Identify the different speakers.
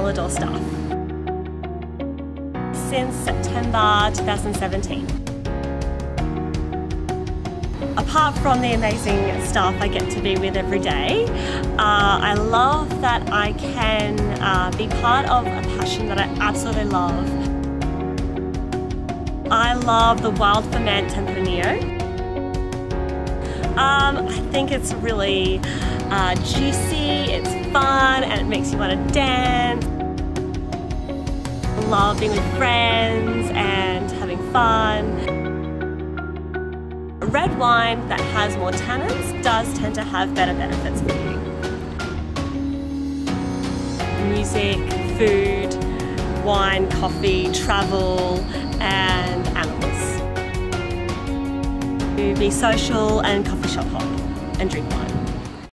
Speaker 1: cellar door staff since September 2017. Apart from the amazing staff I get to be with every day, I love that I can be part of a passion that I absolutely love. I love the wild ferment Tempranillo. I think it's really juicy, it's fun, and it makes you want to dance. I love being with friends and having fun. Red wine that has more tannins does tend to have better benefits for you. Music, food, wine, coffee, travel, and animals. To be social and coffee shop hop and drink wine.